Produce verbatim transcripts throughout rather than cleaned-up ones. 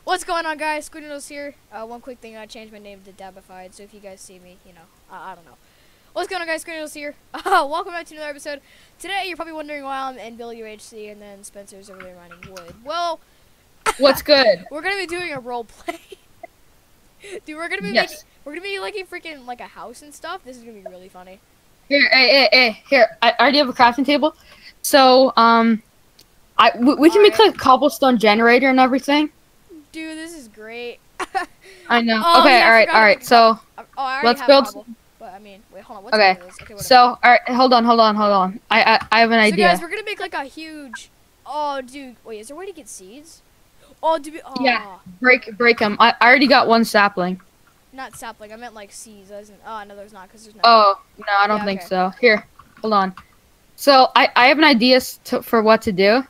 What's going on, guys? Squidnoodles here. Uh, one quick thing, I changed my name to Dabified, so if you guys see me, you know, I, I don't know. What's going on, guys? Squidnoodles here. Uh, welcome back to another episode. Today, you're probably wondering why I'm in Bill U H C and then Spencer's over there mining wood. Well, what's good? We're gonna be doing a role play. Dude, we're gonna be yes. making, we're gonna be like a freaking like a house and stuff. This is gonna be really funny. Here, hey, hey, hey, here. I already have a crafting table, so um, I we, we can All make right. like a cobblestone generator and everything. Dude, this is great. I know. Oh, okay, yeah, I all right, forgot all to right. make a So Oh, I already let's have build. cobble, but I mean, wait, hold on. What's Okay. okay, whatever. So all right, hold on, hold on, hold on. I I, I have an So idea. guys, we're gonna make like a huge. Oh, dude, wait, is there a way to get seeds? Oh, dude, oh. Yeah. Break break them. I, I already got one sapling. Not sapling. I meant like seeds. I wasn't, oh no, there's not because there's no. Oh no, I don't Yeah, think okay. so. Here, hold on. So I I have an idea s- to, for what to do.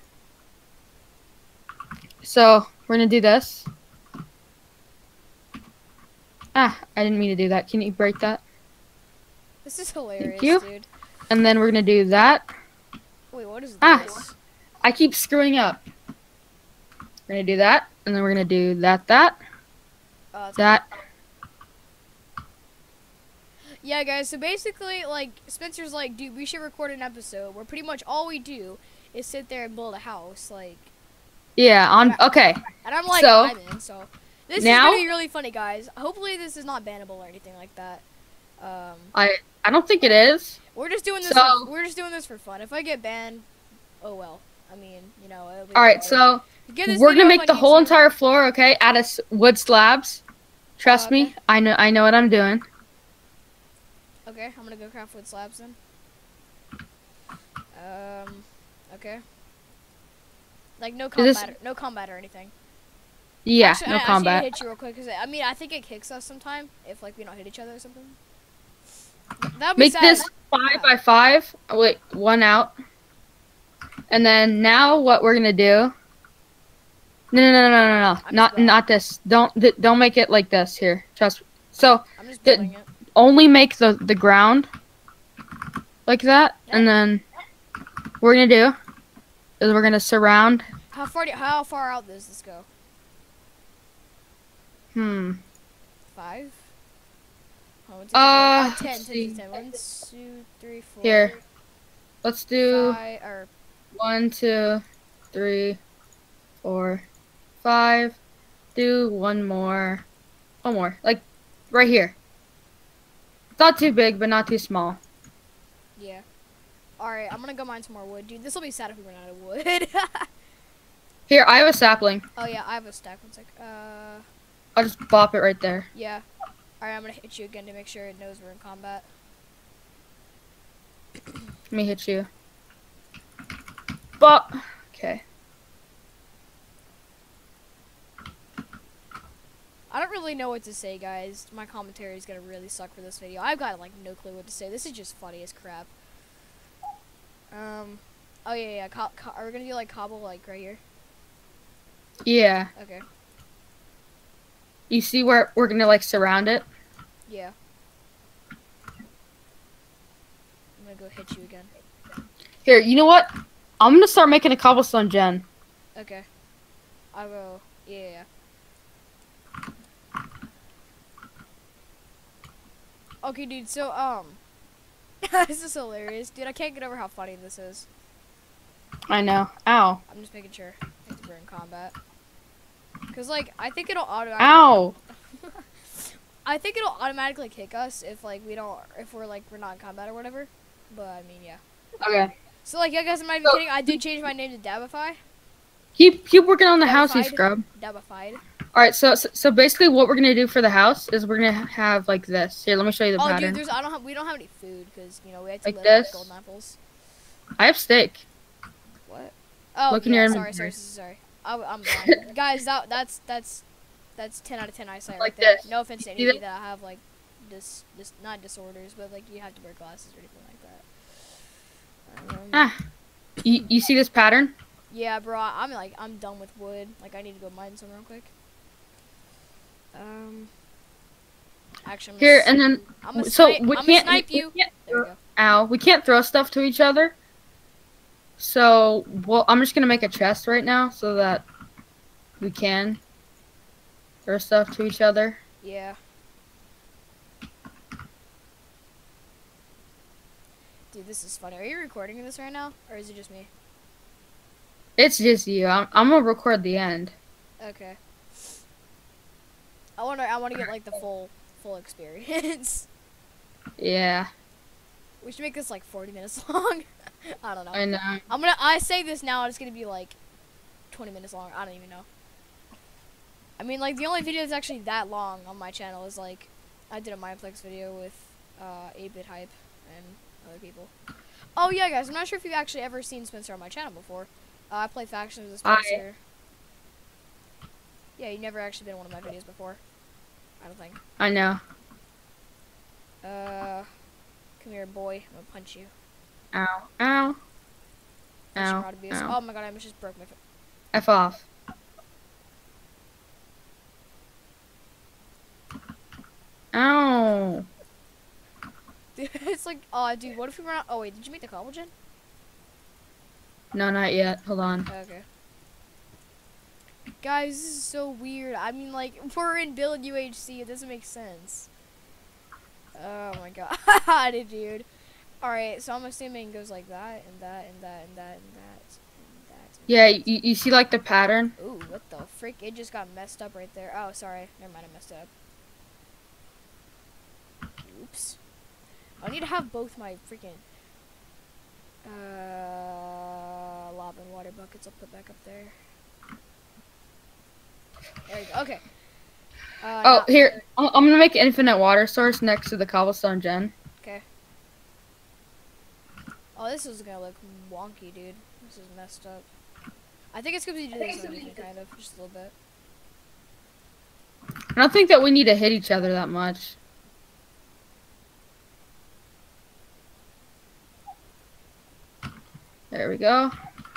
So we're gonna do this. Ah, I didn't mean to do that. Can you break that? This is hilarious, you. dude. And then we're gonna do that. Wait, what is Ah. this? I keep screwing up. We're gonna do that, and then we're gonna do that, that, Oh, it's that. Yeah, guys. So basically, like Spencer's like, dude, we should record an episode where pretty much all we do is sit there and build a house, like. Yeah. On. Okay. And I'm like, So, I'm in. So this now- is gonna be really funny, guys. Hopefully, this is not bannable or anything like that. Um, I I don't think it is. we're just doing this. So- for, we're just doing this for fun. If I get banned, oh well. I mean, you know. It'll be All right. whatever. So Get this we're video gonna up make on the whole YouTube. entire floor. Okay. Out of s- wood slabs. Trust Oh, okay. me. I know. I know what I'm doing. Okay, I'm gonna go craft wood slabs then. Um, okay. Like no Is this- combat, or, no combat or anything. Yeah. Actually, no I, I combat. should hit you real quick because I mean I think it kicks us sometime if like we don't hit each other or something. That'd be Make sad. this five by five. Oh, wait, one out. And then now what we're gonna do? No, no, no, no, no, no, I'm not just building. not this. Don't th- don't make it like this. Here, trust. So I'm just the- building it. only make the the ground like that, and then what we're gonna do is we're gonna surround. How far? Do, how far out does this go? Hmm. Five. Oh, one, two, Uh, three, four, five, ten, let's ten, see. ten, ten. One, two, three, four. Here, let's do Five, or one, two, three, four, five. Do one more, one more, like right here. It's not too big, but not too small. yeah. All right, I'm gonna go mine some more wood, dude. This will be sad if we run out of wood. Here, I have a sapling. Oh yeah, I have a stack. One sec. Uh, I'll just bop it right there. yeah. All right, I'm gonna hit you again to make sure it knows we're in combat. Let me hit you. Bop. Okay. I don't really know what to say, guys. My commentary is gonna really suck for this video. I've got like no clue what to say. This is just funny as crap. Um. Oh yeah, yeah. Co co are we gonna do like cobble like right here? Yeah. Okay. You see where we're gonna like surround it? Yeah. I'm gonna go hit you again. Here, you know what? I'm gonna start making a cobblestone gen. Okay. I'll go. Yeah. yeah, yeah. Okay, dude. So um. This is hilarious, dude. I can't get over how funny this is. I know. Ow. I'm just making sure if we're in combat. Cause like I think it'll automatically. Ow. I think it'll automatically kick us if like we don't, if we're like we're not in combat or whatever. But I mean, yeah. Okay. So like, yeah, guys, I'm not even So- kidding. I did change my name to Dabify. Keep keep working on the house, you Dabified. scrub. Dabified. All right. So, so so basically, what we're gonna do for the house is we're gonna have like this. Here, let me show you the Oh, pattern. dude, there's I don't have we don't have any food because you know we had to Like live this? with golden apples. I have steak. What? Oh, Look in yeah, your sorry, sorry, inventory. sorry, sorry. I, I'm blind. Guys, that that's that's that's ten out of ten eyesight Like right there. this. No offense to See any of you that? that have like dis dis not disorders, but like you have to wear glasses or anything like that. Um, Ah. You you see this pattern? Yeah, bro, I'm like, I'm done with wood. Like, I need to go mine some real quick. Um, actually, I'm Here gonna, and then. I'm gonna So snipe, we I'm can't. gonna snipe we you. can't There we throw- go. Ow. We can't throw stuff to each other. So, well, I'm just gonna make a chest right now so that we can. or stuff to each other. Yeah. Dude, this is funny. Are you recording this right now, or is it just me? It's just you. I'm, I'm gonna record the end. Okay. I wanna I wanna get like the full full experience. Yeah. We should make this like forty minutes long. I don't know. I know. I'm gonna I say this now. It's gonna be like twenty minutes long. I don't even know. I mean, like the only video that's actually that long on my channel is like I did a Mineplex video with uh, eight bit Hype and other people. Oh yeah, guys. I'm not sure if you've actually ever seen Spencer on my channel before. Uh, I play factions with Spencer. I... Yeah, you've never actually been in one of my videos before. I don't think. I know. Uh, come here, boy. I'm gonna punch you. Ow. Ow. Ow. Ow. Ow. Oh my god, I almost just broke my foot. F off. Ow. Dude, it's like, oh, dude, what if we run out? Oh, wait, did you make the cobble gen? No, not yet. Hold on. Okay. Guys, this is so weird. I mean, like, we're in build U H C. It doesn't make sense. Oh my god, dude. Alright, so I'm assuming it goes like that, and that, and that, and that, and that, and that. And Yeah, that. you, you see like the pattern? Ooh, what the frick? It just got messed up right there. Oh, sorry. Never mind, I messed up. Oops. I need to have both my freaking uh, lava and water buckets. I'll put back up there. There you go. Okay. Uh, Oh, now, here. I'm I'm gonna make an infinite water source next to the cobblestone gen. okay. Oh, this is gonna look wonky, dude. This is messed up. I think it's because you do this animation, kind of, just a little bit. I don't think that we need to hit each other that much. There we go.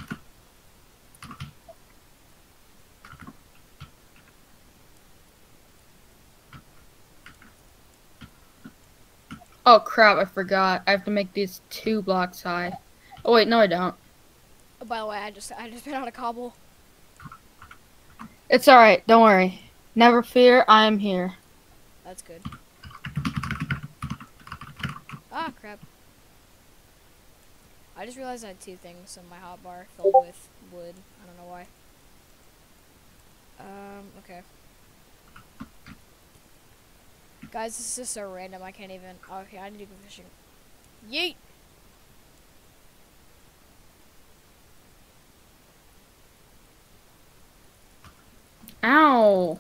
Oh crap, I forgot. I have to make these two blocks high. Oh wait, no I don't. Oh, by the way, I just I just been on a cobble. It's alright, don't worry. Never fear, I am here. That's good. Ah, crap. I just realized I had two things in my hotbar filled with wood. I don't know why. Um, okay. Guys, this is just so random, I can't even... Oh, okay, I need to go fishing. Yeet! Ow!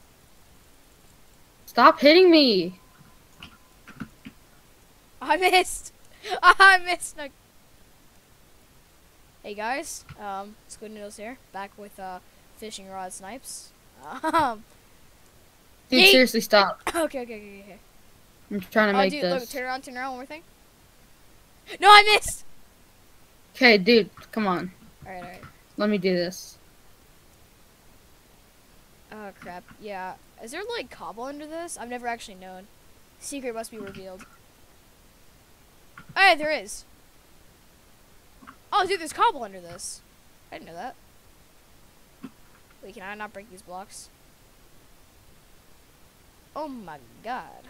Stop hitting me! I missed! I missed! No. Hey guys, um, Squid Noodles here, back with, uh, fishing rod snipes. Um... Dude, Yeet! seriously, stop. Okay, okay, okay, okay. I'm trying to Oh, make dude, this. look, turn around, turn around, one more thing. No, I missed! Okay, dude, come on. Alright, alright. Let me do this. Oh, crap. Yeah. Is there, like, cobble under this? I've never actually known. Secret must be revealed. Alright, there is. Oh, dude, there's cobble under this. I didn't know that. Wait, can I not break these blocks? Oh my god.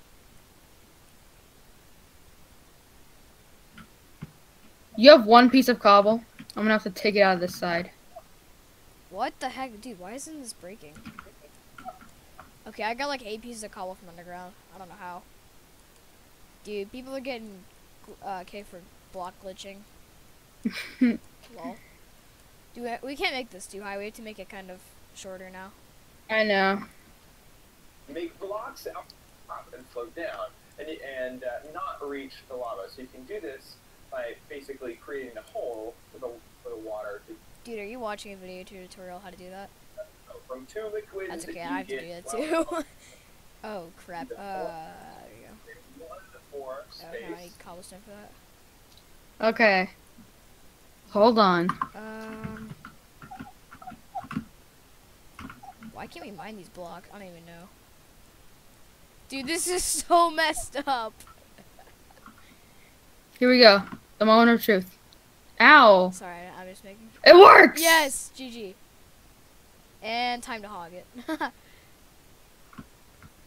You have one piece of cobble. I'm gonna have to take it out of this side. What the heck? Dude, why isn't this breaking? Okay, I got like eight pieces of cobble from underground. I don't know how. Dude, people are getting uh, K for block glitching. Lol. Do we, we can't make this too high. We have to make it kind of shorter now. I know. Make blocks out and float down and, and uh, not reach the lava. So you can do this by basically creating a hole for the, for the water to Dude, are you watching a video tutorial how to do that? go from two liquids. That's okay, that I you have to do get that too. Oh crap. Uh, there you go. one to four Oh, no, I need space. cobblestone for that. Okay. Hold on. Um, why can't we mine these blocks? I don't even know. Dude, this is so messed up. Here we go. The moment of truth. Ow! Sorry, I'm just making. It works! Yes, G G. And time to hog it.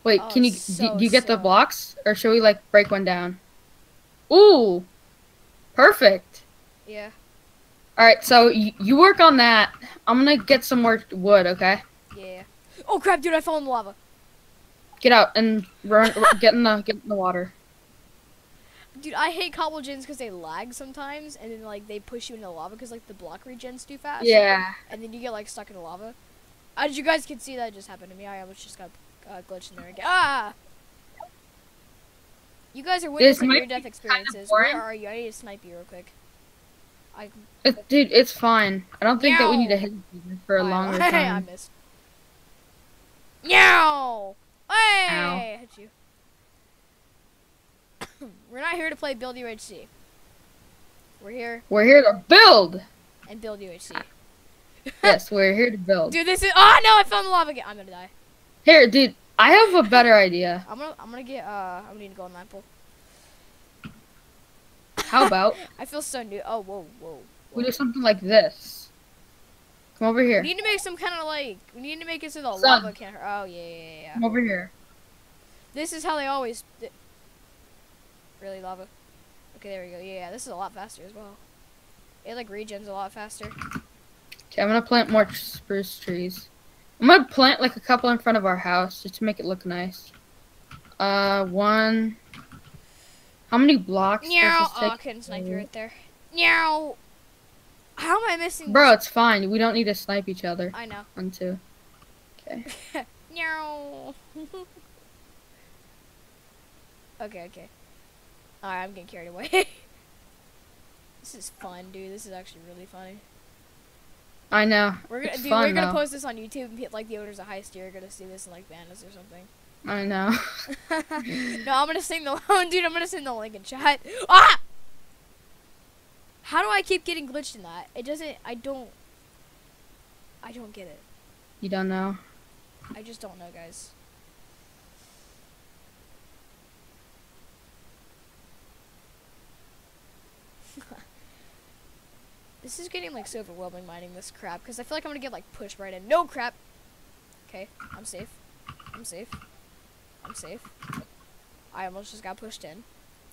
Wait, Oh, can you so do, do you get the sick. blocks, or should we like break one down? Ooh, perfect. Yeah. All right, so y you work on that. I'm gonna get some more wood. Okay, Yeah. Oh crap, dude! I fell in the lava. get out and run. Get in the get in the water. Dude, I hate cobble gens because they lag sometimes, and then like they push you into the lava because like the block regens too fast. Yeah. And then you get like stuck in the lava. As you guys can see, that just happened to me. I almost just got uh, glitched in there again. Ah! You guys are witnessing might near death be experiences. boring. Where are you? I need to snipe you real quick. I. It, dude, it's fine. I don't think that we need to Meow. hit each other for a I- longer I time. missed. Meow! Hey! Ow. I hit you. We're not here to play build U H C. We're here We're here to build. and build U H C. Yes, we're here to build. Dude, this is. Oh no! I fell in the lava again. I'm gonna die. Here, dude, I have a better idea. I'm gonna. I'm gonna get. Uh. I'm gonna need to go on that pool. How about I feel so new. Oh, whoa, whoa. we do something like this? Come over here. We need to make some kind of like. We need to make it so the Sun. lava can't hurt. Oh yeah, yeah, yeah, yeah. Come over here. This is how they always. d- Really lava. Okay, there we go. Yeah, yeah, this is a lot faster as well. It like regens a lot faster. Okay, I'm gonna plant more tr- spruce trees. I'm gonna plant like a couple in front of our house just to make it look nice. Uh, one. How many blocks? does Meow. this Oh, I take? couldn't snipe you right there. Meow. How am I missing? Bro, it's fine. We don't need to snipe each other. I know. On two. Okay. Meow. Okay, okay. Alright, I'm getting carried away. This is fun, dude. This is actually really funny. I know. We're gonna, It's dude, fun, we're gonna though. post this on YouTube and hit like the owners of Heist. You're gonna see this in like Bandas or something. I know. No, I'm gonna sing the dude. I'm gonna sing the link in chat. Ah! How do I keep getting glitched in that? It doesn't. I don't. I don't get it. You don't know. I just don't know, guys. This is getting like so overwhelming mining this crap because I feel like I'm gonna get like pushed right in. No crap. Okay, I'm safe. I'm safe. I'm safe. I almost just got pushed in.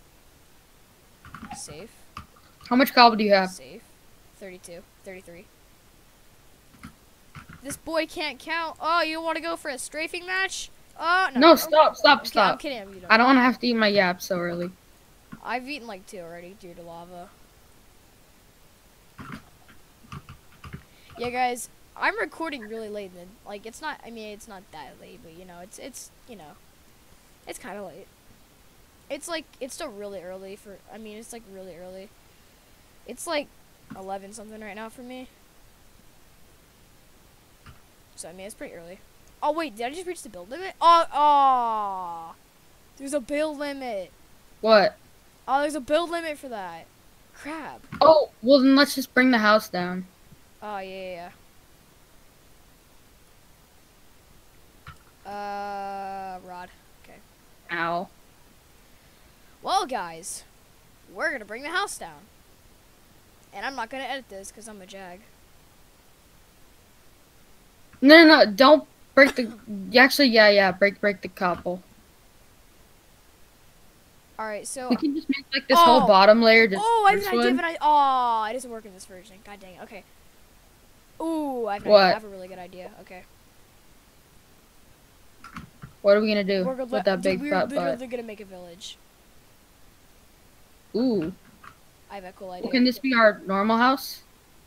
Safe. How much cobble do you have? Safe. thirty-two. thirty-three. This boy can't count. Oh, you want to go for a strafing match? Oh, no. No, stop, stop, I'm, ki- stop. I'm kidding. I'm, you I don't want to have to eat my yap so early. I've eaten like two already due to lava. Yeah, guys, I'm recording really late. Then, like, it's not. I mean, it's not that late, but you know, it's it's you know, it's kind of late. It's like it's still really early for. I mean, it's like really early. It's like eleven something right now for me. So I mean, it's pretty early. Oh wait, did I just reach the build limit? Oh, oh, there's a build limit. What? Oh, there's a build limit for that. Crap. Oh, well then let's just bring the house down. Oh yeah, yeah. Uh, rod. Okay. Ow. Well, guys, we're gonna bring the house down, and I'm not gonna edit this because I'm a jag. No, no, no, don't break the. Actually, yeah, yeah, break, break the cobble. All right, so. We can just make like this Oh. whole bottom layer. Just Oh, I have spruce an idea. wood. But I oh, it doesn't work in this version. God dang it. Okay. Ooh, I have, an What? idea. I have a really good idea. Okay. What are we gonna do We're gonna with let- that dude, big we're fat literally butt? gonna make a village. Ooh. I have a cool idea. Well, can this be our normal house?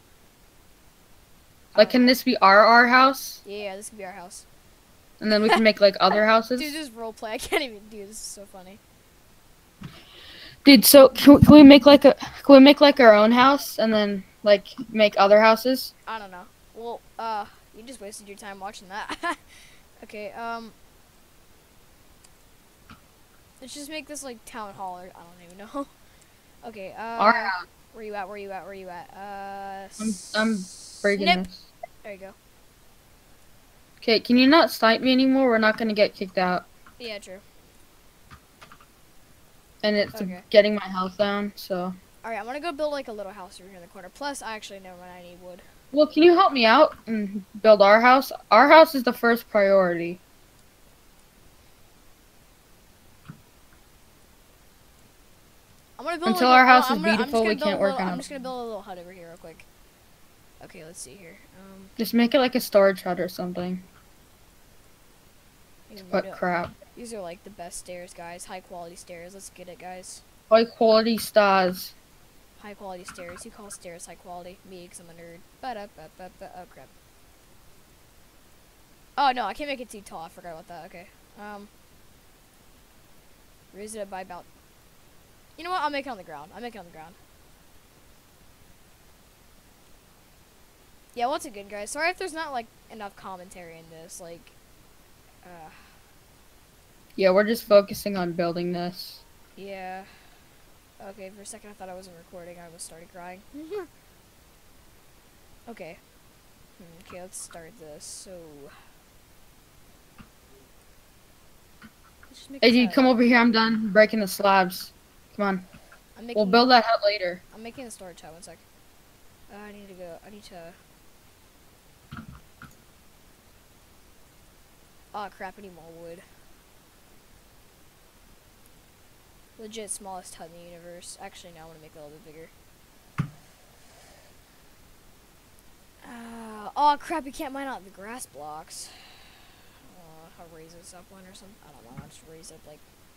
I Like, don't can know. this be our our house? Yeah, yeah, this could be our house. And then we can make like other houses. Dude, this is roleplay. I can't even do this. Is so funny. Dude, so can, we- can we make like a can we make like our own house and then like make other houses? I don't know. Well, uh, you just wasted your time watching that. Okay, um, let's just make this like town hall or I don't even know. Okay, uh, Our house. where you at? Where you at? Where you at? Uh, I'm I'm breaking snip. this. There you go. Okay, can you not snipe me anymore? We're not gonna get kicked out. Yeah, true. And it's Okay. getting my health down, so. All right, I'm gonna go build like a little house over here in the corner. Plus, I actually never mind. I need wood. Well, can you help me out and build our house? Our house is the first priority. I'm gonna build Until like, our house I'm is gonna, I'm just beautiful, gonna we build can't a work little, on I'm it. just gonna build a little hut over here real quick. Okay, let's see here. Um, Just make it like a storage hut or something. To put no, crap. these are like the best stairs, guys. High quality stairs. Let's get it, guys. High quality stars. High quality stairs. You call stairs high quality? Me, because I'm a nerd. Ba-da-ba-ba-ba. Oh crap. Oh no, I can't make it too tall. I forgot about that. Okay. Um, raise it up by about. You know what? I'll make it on the ground. I'll make it on the ground. Yeah, what's it good, guys? Sorry if there's not like enough commentary in this. Like, uh. Yeah, we're just focusing on building this. Yeah. Okay, for a second I thought I wasn't recording. I was started crying. Okay. Hmm, okay, let's start this. So. Let's just make Hey, this dude, hut. come over here. I'm done breaking the slabs. Come on. I'm making, We'll build that hut later. I'm making the storage hut. One sec. Uh, I need to go. I need to. Oh crap! I need more wood. Legit smallest hut in the universe. Actually, now I want to make it a little bit bigger. Uh, oh crap! You can't mine out the grass blocks. Uh, I'll raise this up one or something. I don't know. I'll just raise it up like.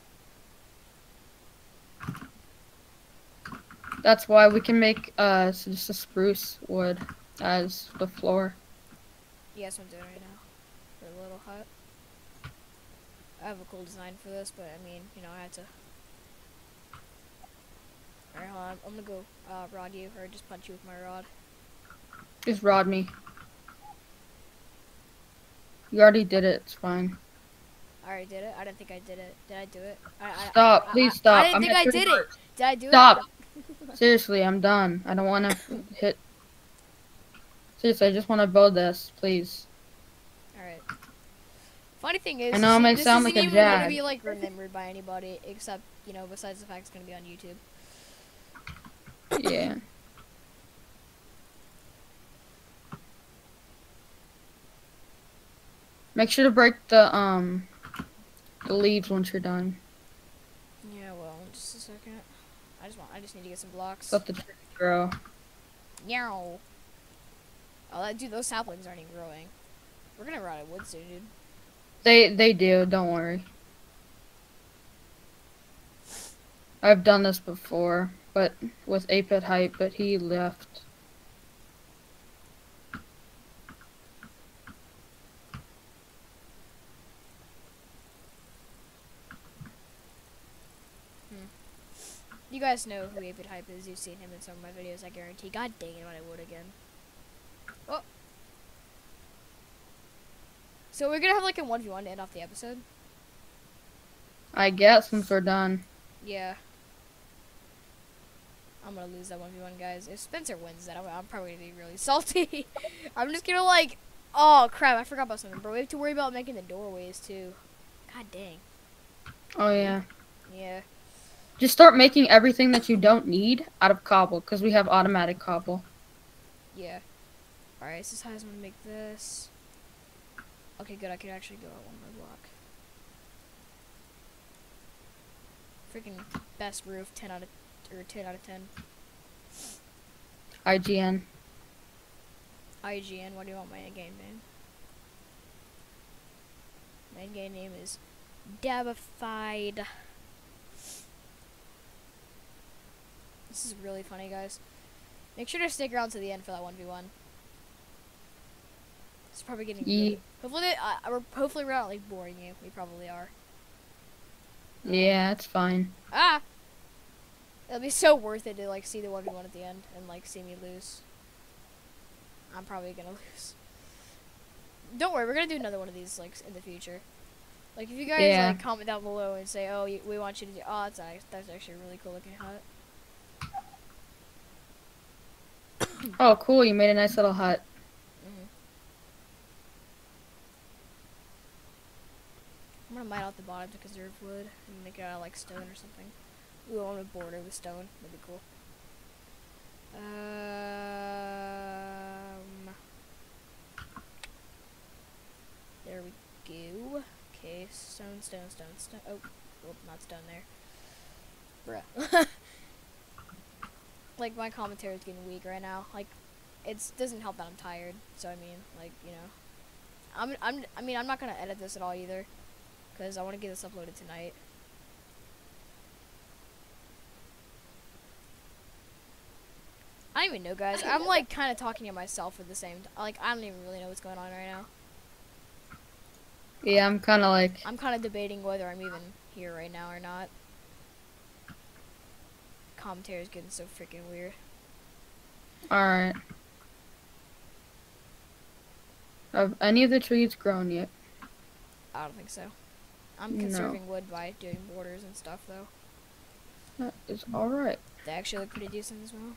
That's why we can make uh just a spruce wood as the floor. Yeah, that's what I'm doing right now. For a little hut. I have a cool design for this, but I mean, you know, I had to. Alright, hold on. I'm gonna go uh, rod you, or just punch you with my rod. Just rod me. You already did it. It's fine. I already did it. I didn't think I did it. Did I do it? I, I, Stop. I, Please I, stop. I didn't I'm think at I three did it. hearts. Did I do Stop. it? Seriously, I'm done. I don't want to hit. Seriously, I just want to build this, please. Alright. Funny thing is, I know I might this sound isn't like a even gonna jag. be like remembered by anybody, except you know, besides the fact it's gonna be on YouTube. Yeah. Make sure to break the um the leaves once you're done. Yeah, well, just a second. I just want. I just need to get some blocks. Let the tree grow. Meow. Oh, that dude, those saplings aren't even growing. We're gonna run out of wood soon, dude. They they do. Don't worry. I've done this before, but with eight bit Hype, but he left. You guys know who eight bit Hype is. You've seen him in some of my videos, I guarantee. God dang it, I would again. Oh. So we're gonna have like a one v one to end off the episode? I guess since we're done. Yeah. I'm gonna lose that one v one, guys. If Spencer wins that, I'm, I'm probably gonna be really salty. I'm just gonna like... Oh, crap, I forgot about something, bro. We have to worry about making the doorways, too. God dang. Oh yeah. Yeah. Just start making everything that you don't need out of cobble, because we have automatic cobble. Yeah. Alright, this is how I just want to make this. Okay, good. I could actually go out one more block. Freaking best roof. ten out of... Or ten out of ten. I G N. I G N. What do you want my in-game name? My in-game name is... Dabified. This is really funny, guys. Make sure to stick around to the end for that one v one. It's probably getting... Ye Really, hopefully, they, uh, we're, hopefully we're not, like, boring you. We probably are. Yeah, it's fine. Ah! It'll be so worth it to, like, see the one v one at the end and, like, see me lose. I'm probably gonna lose. Don't worry, we're gonna do another one of these, like, in the future. Like, if you guys, Yeah. like, comment down below and say, oh, you, we want you to do... Oh, that's, nice. That's actually a really cool looking hut. Oh, cool. You made a nice little hut. Mm-hmm. I'm gonna mine out the bottom to conserve wood and make it out of, like, stone or something. Ooh, I want to border with stone. That'd be cool. Um, there we go. Okay, stone, stone, stone, stone. Oh, oh, not stone there. Bruh. like my commentary is getting weak right now. Like, it doesn't help that I'm tired. So I mean, like, you know, I'm I'm I mean I'm not gonna edit this at all either, cause I want to get this uploaded tonight. I don't even know, guys. I'm like kind of talking to myself at the same time. Like, I don't even really know what's going on right now. Yeah, I'm kind of like. I'm kind of debating whether I'm even here right now or not. Commentary is getting so freaking weird. Alright. Have any of the trees grown yet? I don't think so. I'm No. conserving wood by doing borders and stuff, though. That is alright. They actually look pretty decent as well.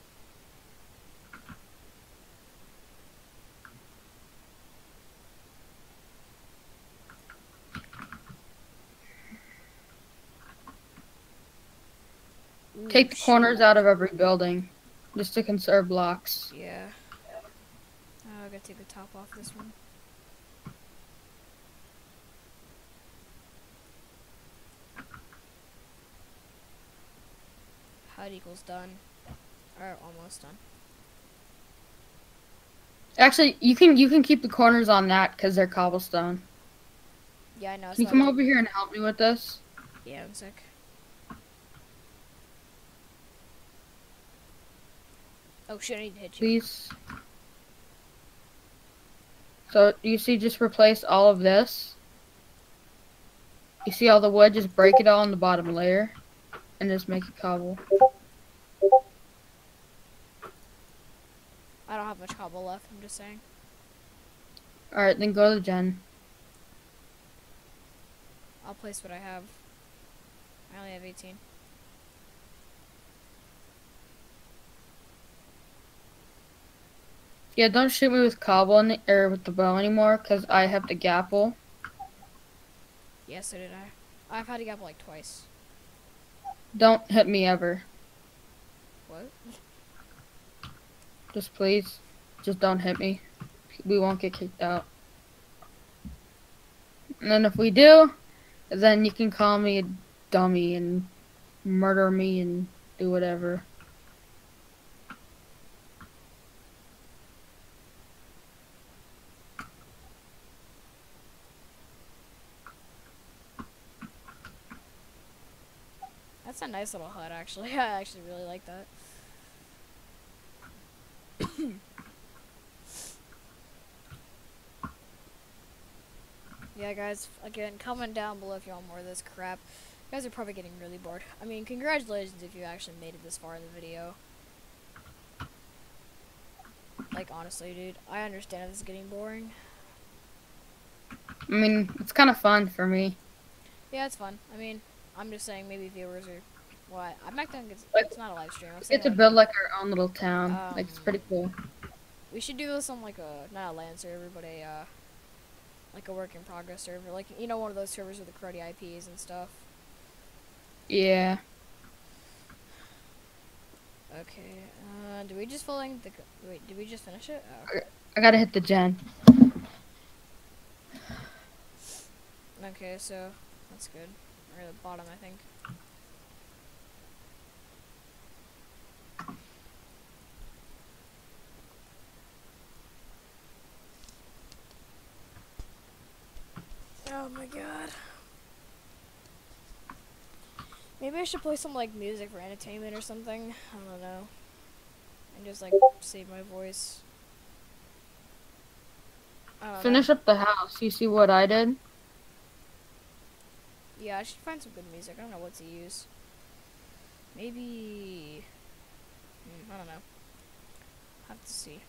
Ooh, Take the shit. corners out of every building, just to conserve blocks. Yeah. Oh, I gotta take the top off this one. H U D equals done. Or almost done. Actually, you can you can keep the corners on that because they're cobblestone. Yeah, I know. Can you come over here and help me with this? Yeah, I'm sick. Oh shit, I need to hit you. Please. So, you see, just replace all of this. You see all the wood, just break it all in the bottom layer. And just make it cobble. I don't have much cobble left, I'm just saying. Alright, then go to the gen. I'll place what I have. I only have eighteen. Yeah, don't shoot me with cobble in the, or with the bow anymore, because I have the gapple. Yes, so did I. I've had to gapple like twice. Don't hit me ever. What? Just please. Just don't hit me. We won't get kicked out. And then if we do, then you can call me a dummy and murder me and do whatever. That's a nice little hut, actually. I actually really like that. Yeah, guys, again, comment down below if you want more of this crap. You guys are probably getting really bored. I mean, congratulations if you actually made it this far in the video. Like, honestly, dude, I understand if this is getting boring. I mean, it's kind of fun for me. Yeah, it's fun. I mean, I'm just saying maybe viewers are... What? I'm not gonna get... Like, It's not a live stream. I'm We saying, get to like, build like our own little town. Um, like, it's pretty cool. we should do this on, like, a... Not a LAN server, but a, uh... like a work-in-progress server. Like, you know, one of those servers with the cruddy I Ps and stuff. Yeah. Okay, uh, did we just filling the... Wait, did we just finish it? Oh. I gotta hit the gen. Okay, so... That's good. Or the bottom, I think. Oh my god. Maybe I should play some like music for entertainment or something. I don't know. And just like save my voice. I don't Finish know. up the house. You see what I did? Yeah, I should find some good music. I don't know what to use. Maybe... Hmm, I don't know. Have to see.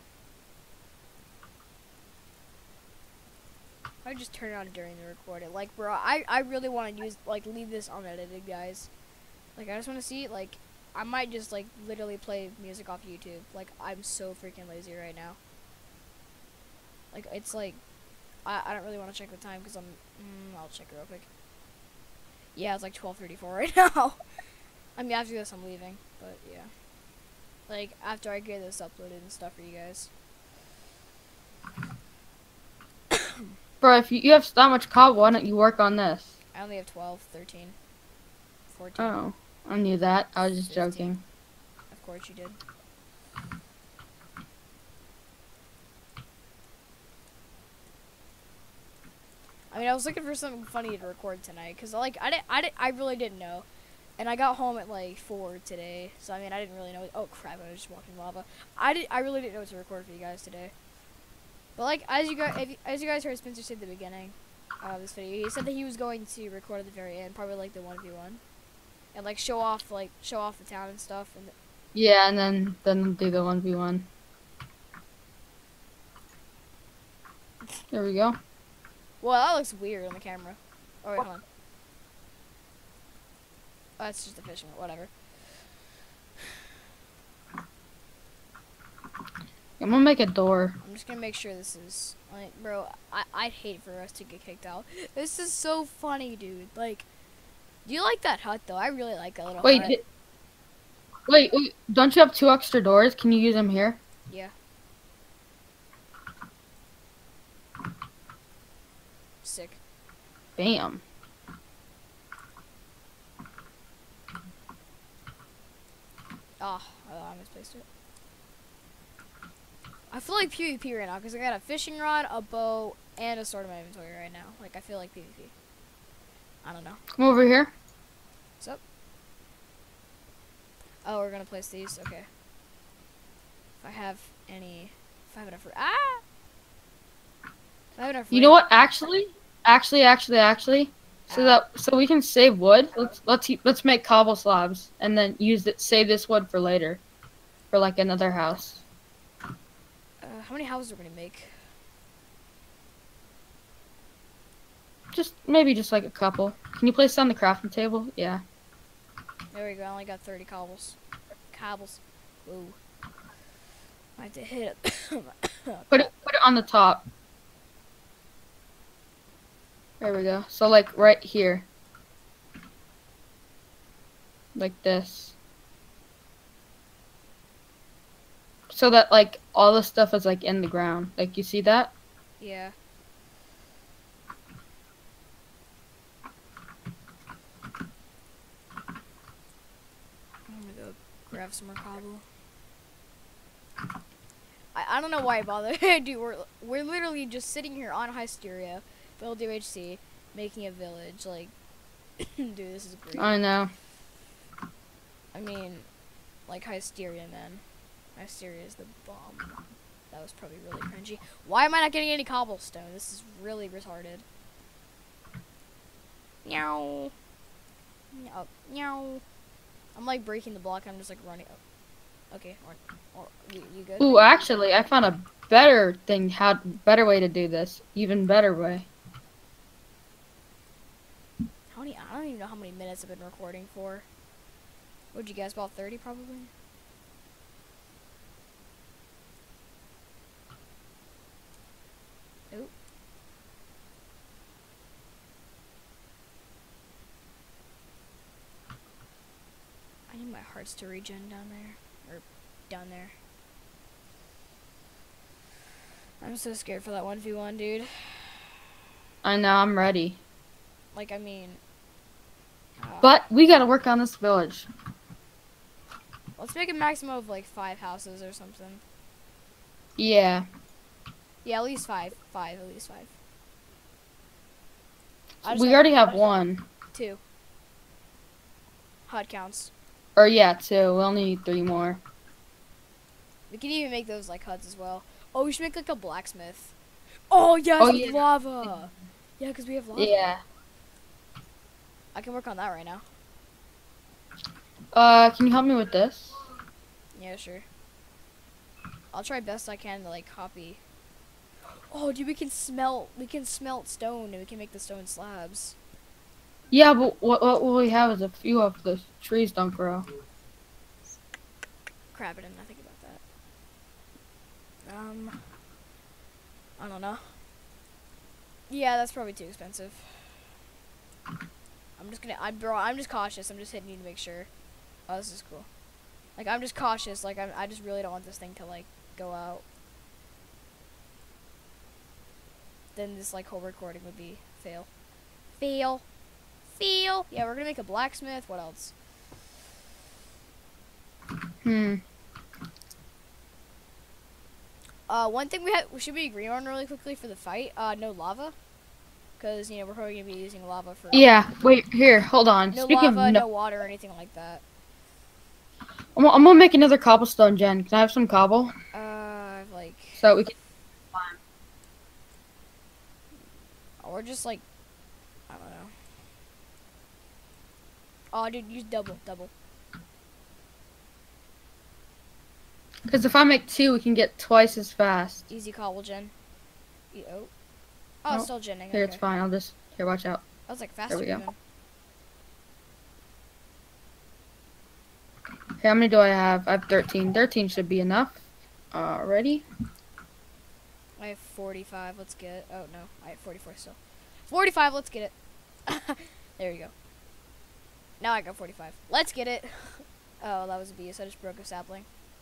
I just turn it on during the recording. Like, bro, I, I really want to use, like, leave this unedited, guys. Like, I just want to see, like, I might just, like, literally play music off YouTube. Like, I'm so freaking lazy right now. Like, it's like, I, I don't really want to check the time because I'm, mm, I'll check it real quick. Yeah, it's like twelve thirty-four right now. I mean, after this, I'm leaving, but yeah. Like, after I get this uploaded and stuff for you guys. Bro, if you, you have that much cobble, why don't you work on this? I only have twelve, thirteen, fourteen. Oh, I knew that. I was just fifteen. joking. Of course you did. I mean, I was looking for something funny to record tonight, cause like I didn't, I didn't, I really didn't know, and I got home at like four today. So I mean, I didn't really know. Oh crap! I was just walking lava. I did, I really didn't know what to record for you guys today. But like as you guys, if you, as you guys heard Spencer say at the beginning of this video, he said that he was going to record at the very end, probably like the one v one, and like show off, like show off the town and stuff. And Yeah, and then then do the one v one. There we go. well, that looks weird on the camera. Oh wait, hold on. Oh, that's just a fishing, whatever. I'm gonna make a door. I'm just gonna make sure this is like, bro. I I'd hate for us to get kicked out. This is so funny, dude. Like, do you like that hut though? I really like that little Wait, hut. di- wait, wait, don't you have two extra doors? Can you use them here? Yeah. Sick. Bam. Oh, oh, I misplaced it. I feel like PvP right now because I got a fishing rod, a bow, and a sword in my inventory right now. Like, I feel like PvP. I don't know. Come over here. What's up? Oh, we're gonna place these. Okay. If I have any, if I have enough, ah. If I have enough. You know what? Actually, actually, actually, actually, so that so we can save wood. Let's let's let's make cobble slabs and then use it. Save this wood for later, for like another house. Uh, how many houses are we gonna make? Just maybe just like a couple. Can you place it on the crafting table? Yeah. There we go. I only got thirty cobbles. Cobbles. Ooh. I have to hit it. Put it put it on the top. There we go. So like right here. Like this. So that like all the stuff is like in the ground. Like you see that? Yeah. I'm gonna go grab some more cobble. I, I don't know why I bother. Dude, we're we're literally just sitting here on Hysteria, build U H C, making a village. Like, dude, this is great. I know. I mean, like Hysteria, man. Hysteria is the bomb. That was probably really cringy. Why am I not getting any cobblestone? This is really retarded. Meow. Meow. Meow. I'm like breaking the block. I'm just like running. Oh. Okay. Or, or you, you good? Ooh, actually, I found a better thing. How better way to do this? Even better way. How many? I don't even know how many minutes I've been recording for. What'd you guess? About thirty, probably. Oop. I need my hearts to regen down there. Or down there. I'm so scared for that one v one, dude. I know. I'm ready. Like, I mean... Uh, But we gotta work on this village. let's make a maximum of, like, five houses or something. Yeah. Yeah, at least five. Five, at least five. I just We have already have one. two. Hut counts. Or yeah, two. We only need three more. We can even make those, like, huts as well. Oh, we should make, like, a blacksmith. Oh, yes, Oh, with yeah. lava. Yeah, because we have lava. Yeah. I can work on that right now. Uh, can you help me with this? Yeah, sure. I'll try best I can to, like, copy. Oh, dude, we can smelt, we can smelt stone, and we can make the stone slabs. Yeah, but what what we have is a few of the trees don't grow. Crap, I didn't think about that. Um, I don't know. Yeah, that's probably too expensive. I'm just gonna, I bro, I'm just cautious. I'm just hitting you to make sure. Oh, this is cool. Like, I'm just cautious. Like, I'm, I just really don't want this thing to, like, go out. Then this, like, whole recording would be fail. Fail. Fail. Yeah, we're gonna make a blacksmith. What else? Hmm. Uh, one thing we had, should we agree on really quickly for the fight? Uh, no lava. because you know we're probably gonna be using lava for. Yeah. Wait. Here. Hold on. No Speaking lava, of no, no water, or anything like that. I'm, I'm gonna make another cobblestone gen. Can I have some cobble? Uh, I've like, So we can. or just like, I don't know. Oh, dude, use double, double. Because if I make two, we can get twice as fast. Easy cobble gen. E oh. Oh, Nope. it's still genning. Here, Okay. it's fine. I'll just here. Watch out. That was like faster we go. even. Okay, how many do I have? I have thirteen. thirteen should be enough. Uh, ready? I have forty-five. Let's get it. Oh no, I have forty-four still. forty-five. Let's get it. There you go. Now I got forty-five. Let's get it. Oh, that was a bee, so I just broke a sapling.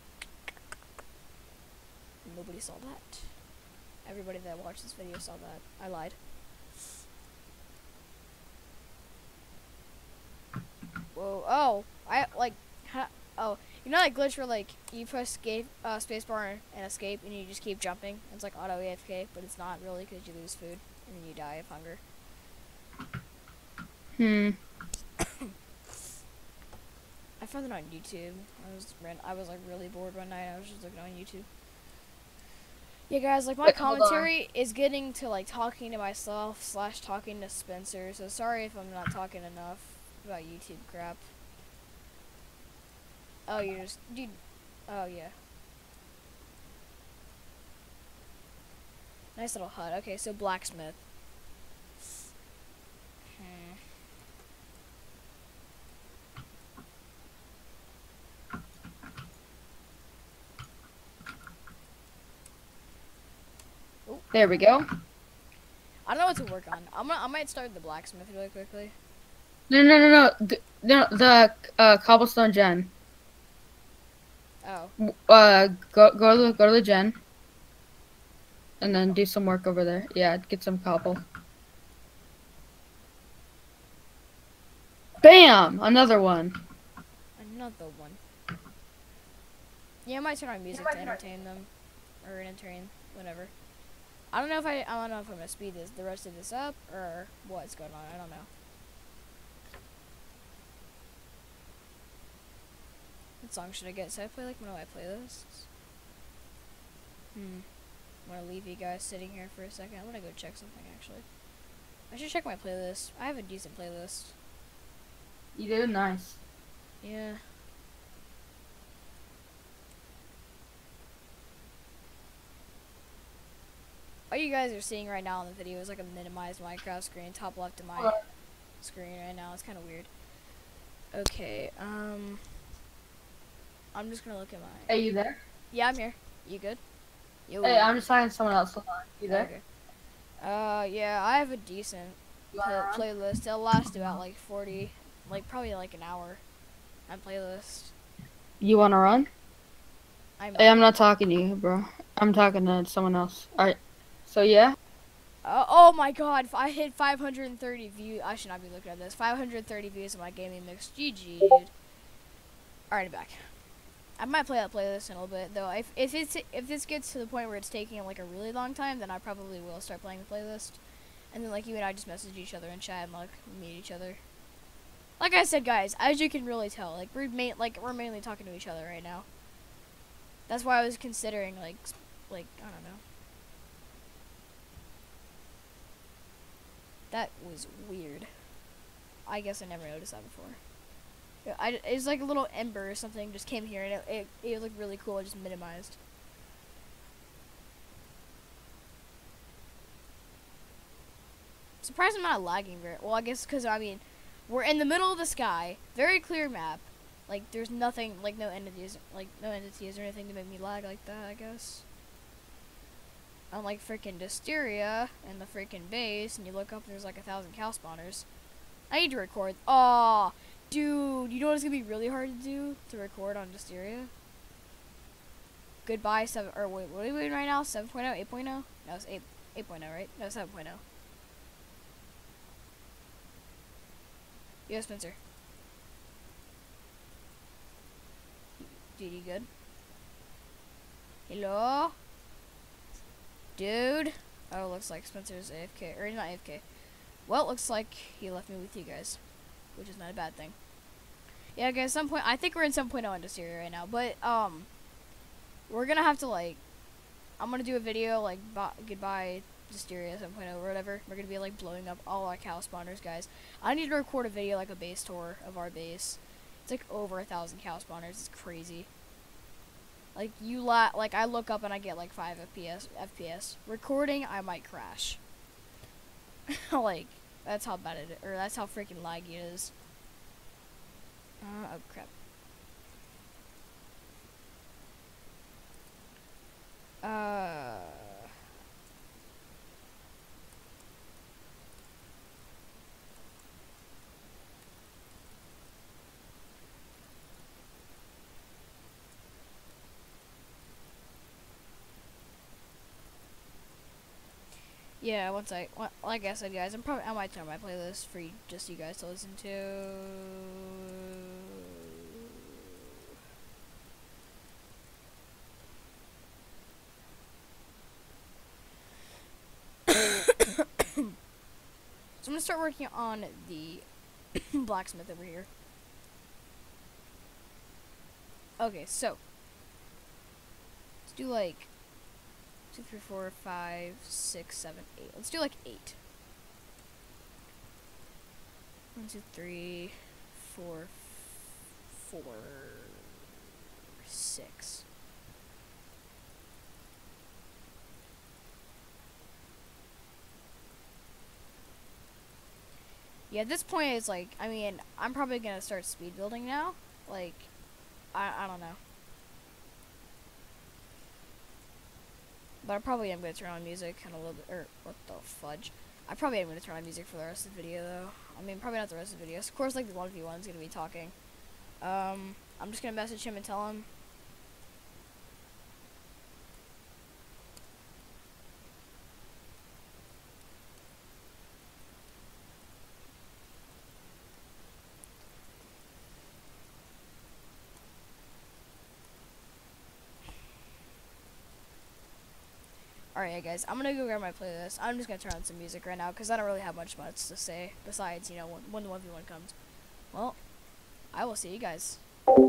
Nobody saw that. Everybody that watched this video saw that. I lied. Whoa. Oh, I like. Ha oh, you know that glitch where like you press escape, uh, spacebar and escape, and you just keep jumping. It's like auto A F K, but it's not really because you lose food and then you die of hunger. Hmm. I found it on YouTube. I was ran I was like really bored one night. I was just looking on YouTube. Yeah, guys, like my Wait, hold on. commentary is getting to like talking to myself slash talking to Spencer. So sorry if I'm not talking enough about YouTube crap. Oh, you're just dude. Oh yeah. Nice little hut. Okay, so blacksmith. Hmm. There we go. I don't know what to work on. I'm gonna, I might start the blacksmith really quickly. No, no, no, no. The, no, the uh, cobblestone gen. Oh. Uh, go go to the, go to the gen, and then do some work over there. Yeah, get some cobble. Bam! Another one. Another one. Yeah, I might turn on music to entertain them, or entertain whatever. I don't know if I I don't know if I'm gonna speed this the rest of this up or what's going on. I don't know. What song should I get? Should I play like one of my playlists? Hmm. I'm gonna leave you guys sitting here for a second. I'm gonna go check something actually. I should check my playlist. I have a decent playlist. You do nice. Yeah. What you guys are seeing right now in the video is like a minimized Minecraft screen, top left of my screen right now. It's kind of weird. Okay, um, I'm just gonna look at my. Hey, you there? Yeah, I'm here. You good? You Hey, I'm just talking to someone else. Hold on. You there? Okay. Uh, yeah, I have a decent pl playlist. It'll last about like forty, like probably like an hour. On playlist. You wanna run? I'm. Hey, I'm not talking to you, bro. I'm talking to someone else. All right. So yeah. Uh, oh my God! I hit five hundred thirty views. I should not be looking at this. five hundred thirty views of my gaming mix. G G, dude. All right, I'm back. I might play that playlist in a little bit, though. If if it's if this gets to the point where it's taking like a really long time, then I probably will start playing the playlist. And then like you and I just message each other in chat and like meet each other. Like I said, guys, as you can really tell, like we're ma like we're mainly talking to each other right now. That's why I was considering like like I don't know. That was weird. I guess I never noticed that before. I, it was like a little ember or something just came here and it, it, it looked really cool. It just minimized. Surprised I'm not lagging very well. I guess because I mean, we're in the middle of the sky, very clear map. Like there's nothing, like no entities, like no entities or anything to make me lag like that. I guess. Unlike freaking Dysteria and the freaking base, and you look up and there's like a thousand cow spawners. I need to record. Aw, dude, you know what's gonna be really hard to do to record on Dysteria? Goodbye seven. Or wait, what are we doing right now? seven point oh, eight point oh? No, it's eight, eight point oh, right? No, seven point oh. Yo, Spencer. Dude, you good? Hello? Dude? Oh, looks like Spencer's A F K. Or not A F K. well, looks like he left me with you guys, which is not a bad thing. Yeah, guys, some point, I think we're in seven point oh Industria right now, but, um, we're gonna have to, like, I'm gonna do a video, like, goodbye, Hysteria seven point oh or whatever. We're gonna be, like, blowing up all our cow spawners, guys. I need to record a video, like, a base tour of our base. It's, like, over a thousand cow spawners. It's crazy. Like, you la- like, I look up and I get, like, five F P S. F P S. Recording, I might crash. Like, that's how bad it is, or that's how freaking laggy it is. Uh, oh, crap. Uh... Yeah, once I, well, like I said, guys, I'm probably, I might turn my playlist for you, just you guys to listen to. So I'm gonna start working on the blacksmith over here. Okay, so let's do like two, three, four, five, six, seven, eight. Let's do like eight. One, two, three, four, four, six. Yeah, at this point, it's like, I mean, I'm probably gonna start speed building now. Like, I, I don't know. But I probably am gonna turn on music and a little bit, or what the fudge. I probably am gonna turn on music for the rest of the video, though. I mean, probably not the rest of the video. Of course, like, the one v one's gonna be talking. Um, I'm just gonna message him and tell him. Alright, guys, I'm gonna go grab my playlist. I'm just gonna turn on some music right now because I don't really have much much to say besides, you know, when, when the one v one comes. Well, I will see you guys.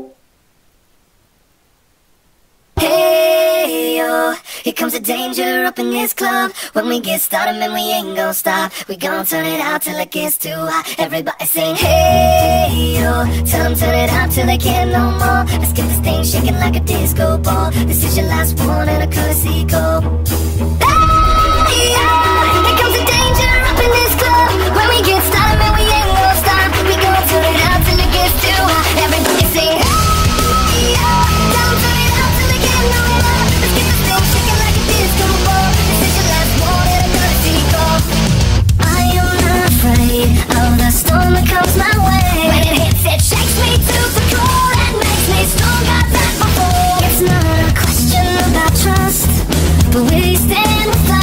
Hey yo, here comes the danger up in this club. When we get started, man, we ain't gon' stop. We gon' turn it out till it gets too hot. Everybody sing, hey yo, tell them turn it out till they can't no more. Let's get this thing shaking like a disco ball. This is your last one and a courtesy call. Hey yo, here comes the danger up in this club. When we get started, man, we ain't gon' stop. We gon' turn it out till it gets too hot. Everybody sing, hey yo, tell them turn it out till they can't no more. Let's get this thing shaking like a disco ball. This is your last one and a courtesy call. I am not afraid of the storm that comes my way. When it hits, it shakes me to the core and makes me stronger than before. It's not a question about trust, but we stand with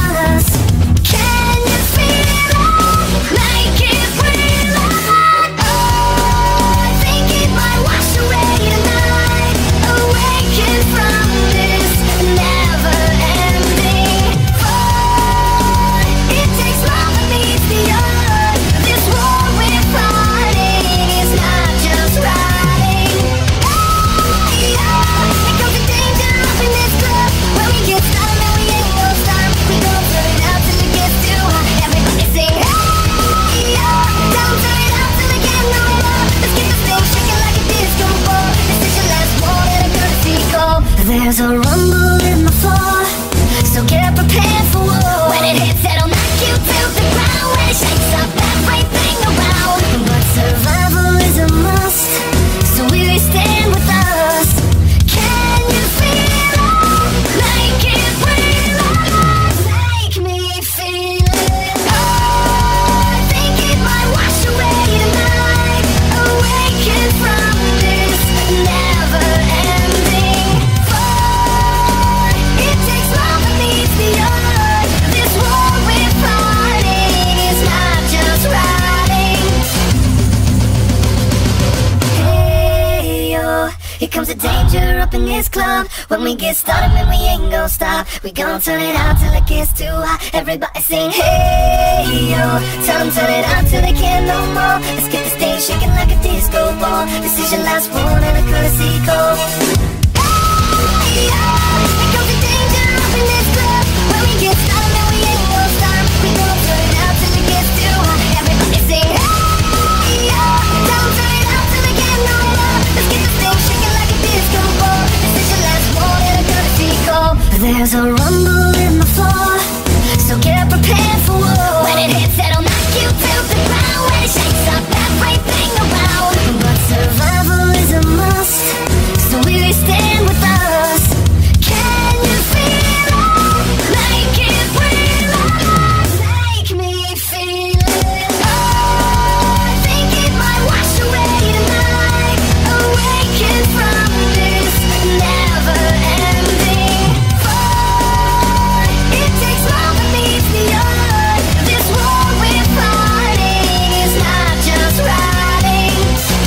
this club. When we get started, man, we ain't gon' stop. We gon' turn it out till it gets too hot. Everybody sing, hey, yo. Tell them turn it out till they can't no more. Let's get the stage shaking like a disco ball. This is your last one and a courtesy call. Hey, yo. Here comes the danger up in this club. When we get started, man, we ain't gon' stop. We gon' turn it out till it gets too hot. Everybody sing, hey, yo. Tell them turn it out till they can't no more. Let's get the stage shaking like a disco ball. This is your last one and a courtesy call. There's a rumble in the floor, so get prepared for war. When it hits, it'll knock you to the ground. When it shakes up everything around. But survival is a must, so will you stand with us? Can you feel it? Make it real. Make me feel it. Oh, I think it might wash away tonight. Awaken from this never-ending fight. It takes more than meets the eye. This war we're fighting is not just riding.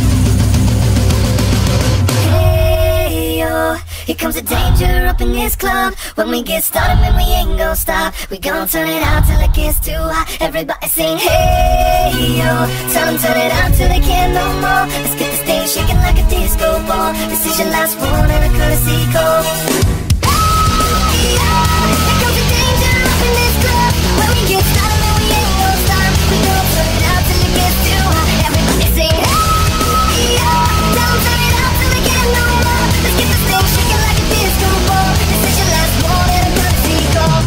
Hey, yo. Here comes the danger up in this club. When we get started, man, we ain't gon' stop. We gon' turn it out till it gets too hot. Everybody sing, hey, yo. Tell them turn it out till they can't no more. Let's get the stage shaking like a disco ball. This is your last one and a courtesy call. Hey, yo. Here comes the danger up in this club. When we get started, man, we ain't gon' stop. We gon' turn it out till it gets too hot. Everybody sing, hey, yo. Tell them turn it out till they can't no more. Let's get the stage shaking like a disco ball. This is your last one and a courtesy call.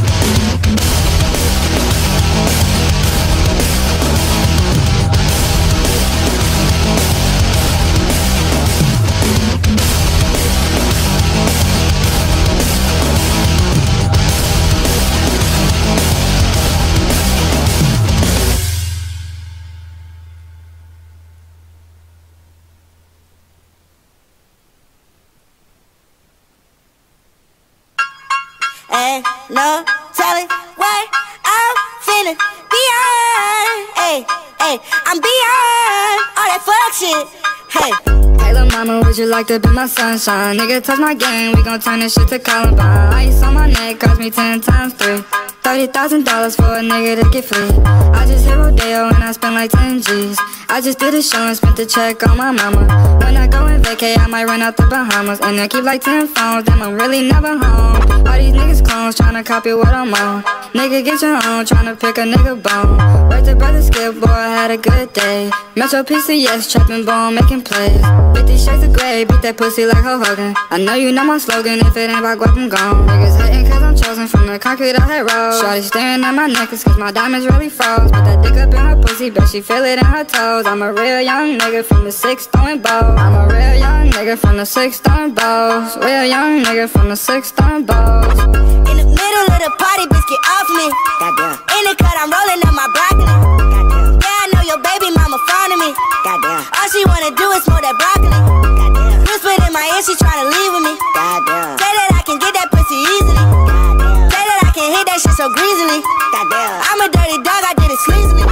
Ain't no telling what I'm feeling beyond. Hey, hey, I'm beyond all that fuck shit. Hey. Hey, lil' mama, would you like to be my sunshine? Nigga, touch my game, we gon' turn this shit to Columbine. Ice on my neck cost me ten times three. Thirty thousand dollars for a nigga to get free. I just hit Rodeo and I spent like ten G's. I just did a show and spent the check on my mama. When I go and vacay, I might run out the Bahamas. And I keep like ten phones, damn, I'm really never home. All these niggas clones tryna copy what I'm on. Nigga, get your own, tryna pick a nigga bone. Where's the brother Skip, boy, I had a good day. Metro P C S, trapping bone, making plays. fifty shades of grey, beat that pussy like Hulk Hogan. I know you know my slogan, if it ain't about guap, I'm gone. Niggas hating cause I'm chosen from the concrete I had rolled. Shorty staring at my necklace cause my diamonds really froze. Put that dick up in her pussy, bet she feel it in her toes. I'm a real young nigga from the six throwing bows. I'm a real young nigga from the six throwing bows. Real young nigga from the six throwing bows. In the middle of the party, bitch, get off me. Goddamn. In the cut, I'm rolling up my broccoli. Goddamn. Yeah, I know your baby mama fond of me. Goddamn. All she wanna do is smoke that broccoli. Goddamn. Whispered in my ear, she tryna leave with me. Goddamn. Say that I can get that pussy easily. Goddamn. Say that I can hit that shit so greasily. Goddamn. I'm a dirty dog, I did it sleazily.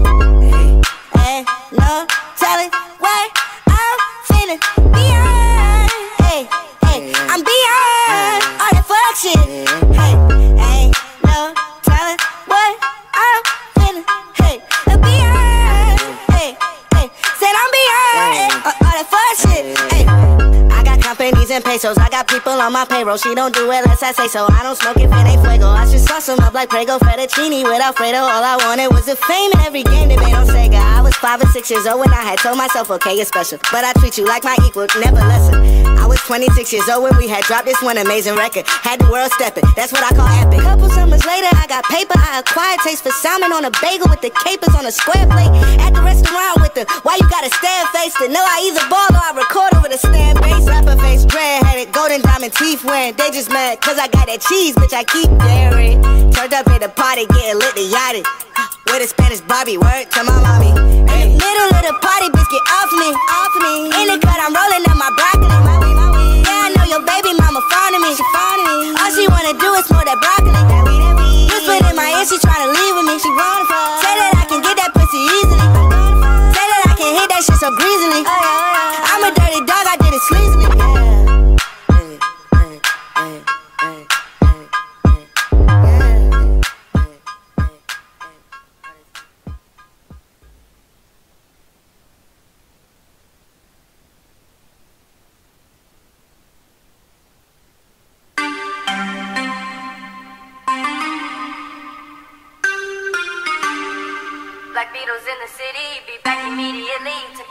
Hey, no telling what I'm feeling beyond. Hey, hey, I'm beyond all that fuck shit. Hey, ain't no telling what I'm feeling. Hey, beyond. Hey, hey, said I'm beyond all, all that fuck shit. Hey, I got companies and pesos. I got people on my payroll. She don't do it unless I say so. I don't smoke if it ain't fuego. I should sauce them up like Prego fettuccine with Alfredo. All I wanted was the fame in every game that made on Sega. I was five or six years old when I had told myself, okay, you're special, but I treat you like my equal, never lesser. I was twenty-six years old when we had dropped this one amazing record. Had the world stepping, that's what I call epic. Couple summers later, I got paper. I acquired taste for salmon on a bagel with the capers on a square plate. At the restaurant with the, why you got a stare face? To know I either ball or I record over the stand bass. Rapper face, dread-headed, golden diamond teeth wearing. They just mad cause I got that cheese, bitch, I keep daring. Turned up at the party, getting lit to yachted. With a Spanish Barbie, word to my mommy. In the middle of the party, bitch, get off me, off me. In the cut, I'm rolling up my broccoli. Yeah, I know your baby mama fond of me. She fond of me. All she wanna do is smoke that broccoli. Whispered in my ear, she tryna leave with me. She run for. Say that I can get that pussy easily. Say that I can hit that shit so greasily. I'm a dirty dog, I did it sleazily.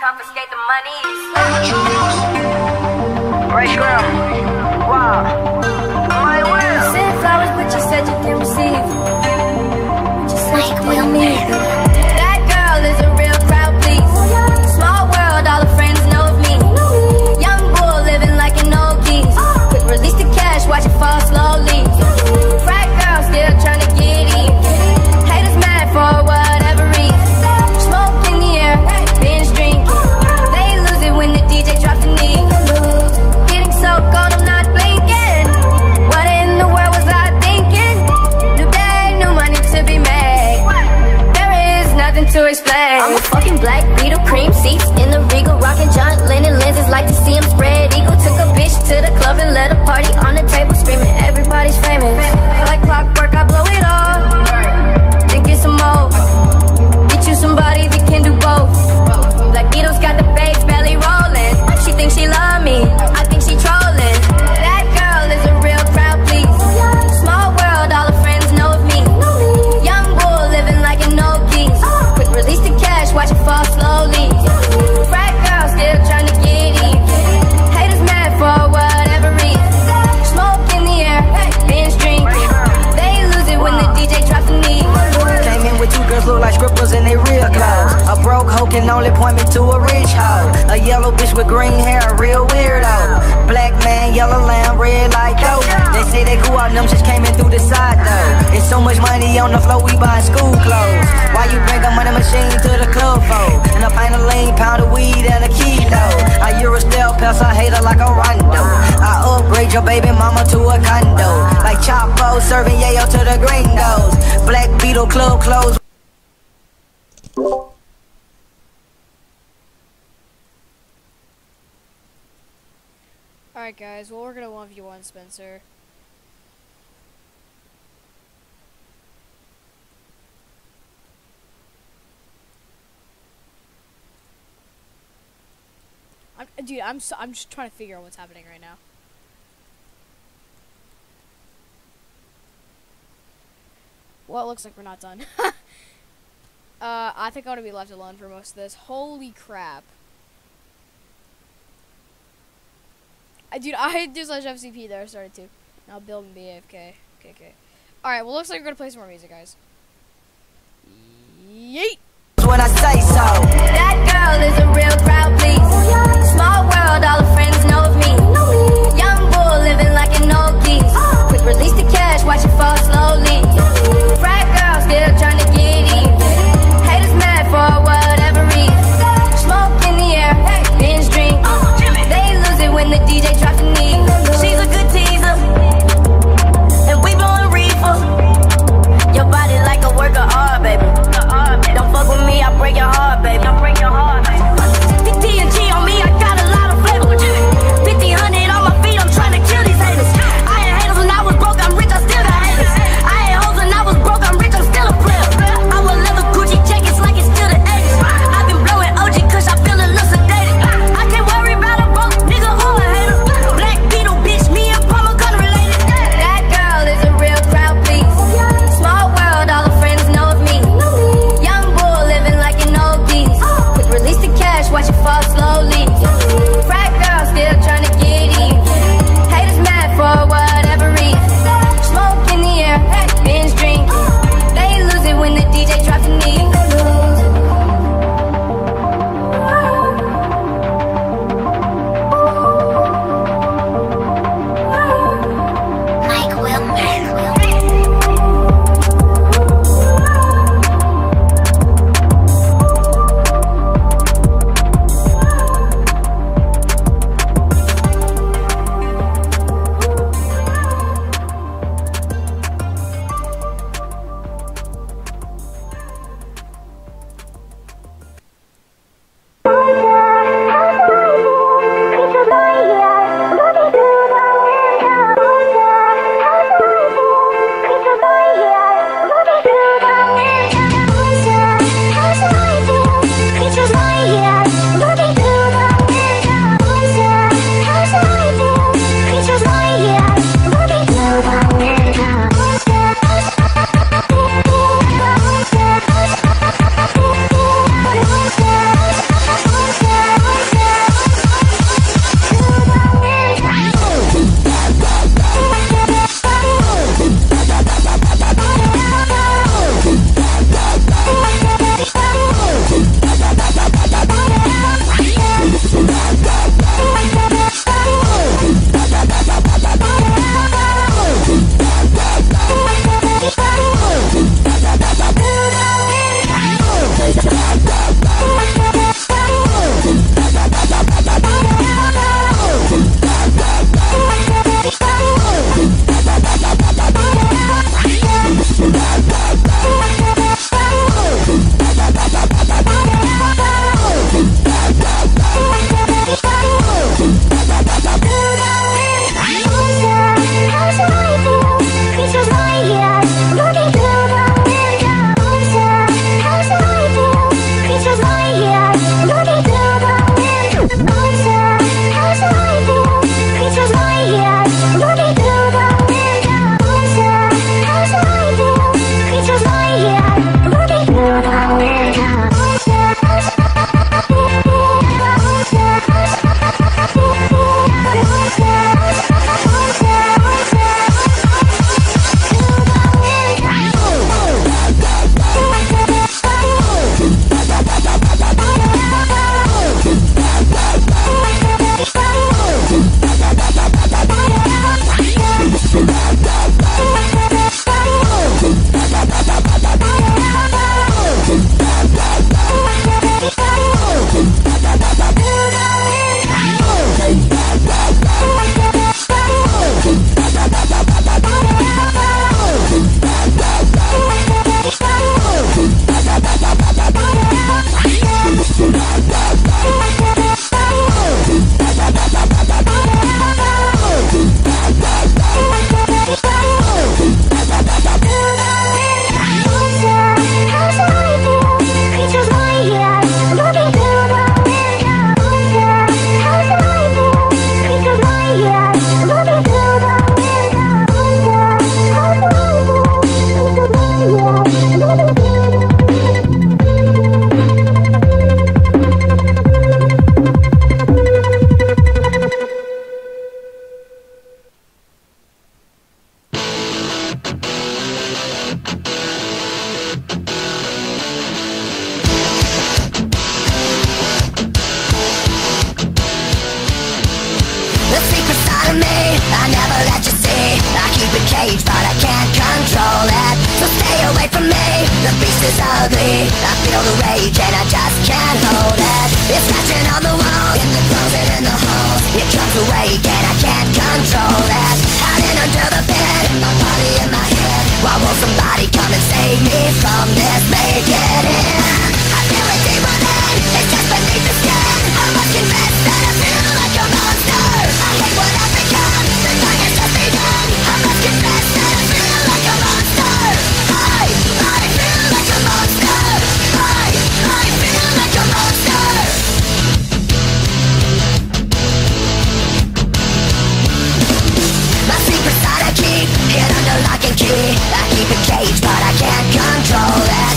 confiscate the money. Right, girl. Wow. My will. Send flowers, but you said you can receive. But you said you didn't need. That girl is a real crowd, please. Small world, all the friends know of me. Young bull living like an old geese. Quick release the cash, watch it fall slowly. Frat girl still trying to get in. Haters mad for whatever reason. Smoke in the air, binge drinking. They lose it when the D J drops the knee. Getting so cold, I'm not blinking. What in the world was I thinking? New day, new money to be made. There is nothing to explain. I'm a fucking black Beatle, cream seats in the Regal, rocking John Lennon lenses, like to see him spread eagle. Took a bitch to the club and let a party on the table, screaming everybody's famous. Like clockwork, I blow it all, then get some more. Get you somebody that can do both. Black Beatles got the bass belly rolling. She thinks she love me, I think she trolling. That girl is a real crowd, please. Small world, all the friends know of me. Young bull living like an old geese. Quick release the cash, watch it fall slowly. Frat girl still trying to get in. Haters mad for whatever reason. Smoke in the air, binge drinking. They lose it when the D J drops the knee. Came in with two girls look like strippers in their real clothes. A broke hoe can only point me to a rich hoe. A yellow bitch with green hair, a real weirdo. Black man, yellow lamb, red like dope. They say they go out, them just came in through the side though. It's so much money on the floor, we buy school clothes. Why you bring a money machine to the club for? And a pint of lean, pound of weed, and a kilo. I Euro style pass, I hate her like a rondo. I upgrade your baby mama to a condo. Like Chapo, serving yayo to the gringos. Black Beetle club clothes. Alright guys, well we're gonna one v one Spencer. I'm, dude, I'm so, I'm just trying to figure out what's happening right now. Well, it looks like we're not done. uh, I think I want to be left alone for most of this. Holy crap. I, dude, I did slash F C P there. I started to. Now build and be A F K. Okay, okay. Alright, well, looks like we're going to play some more music, guys. Yeet! When I say so. That girl is a real crowd, please. Small world, all the friends know of me. Young bull living like an old geese. Quick release the cash, watch it fall slowly. Frat girl still trying to get in. Haters mad for whatever reason. Smoke in the air, binge drinking. They lose it when the D J drops the knee. She's a good teaser, and we blowing reefer. Your body like a work of art, baby. Don't fuck with me, I break your heart, baby. Don't break your keep it caged, but I can't control it. So stay away from me, the beast is ugly. I feel the rage and I just can't hold it. It's scratching on the wall, in the closet, in the hole. It comes awake and I can't control it. Hiding under the bed, my body in my head. Why won't somebody come and save me from this? Make it in. I feel it deep within, it's just beneath the skin. I must confess that I feel like a monster. I hate what I've become, the night has just begun. I must confess that I feel like a monster. I, I feel like a monster. I, I feel like a monster. My secret side I keep hid under lock and key. I keep it caged, but I can't control it.